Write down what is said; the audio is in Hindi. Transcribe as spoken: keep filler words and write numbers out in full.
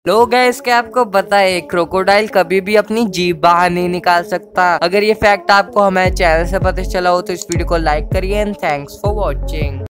लोग है इसके आपको पता है क्रोकोडाइल कभी भी अपनी जीभ बाहर नहीं निकाल सकता। अगर ये फैक्ट आपको हमारे चैनल से पता चला हो तो इस वीडियो को लाइक करिए एंड थैंक्स फॉर वॉचिंग।